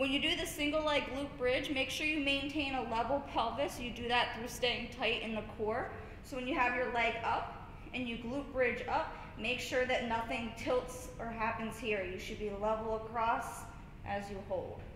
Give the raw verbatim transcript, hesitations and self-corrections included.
When you do the single leg glute bridge, make sure you maintain a level pelvis. You do that through staying tight in the core. So when you have your leg up and you glute bridge up, make sure that nothing tilts or happens here. You should be level across as you hold.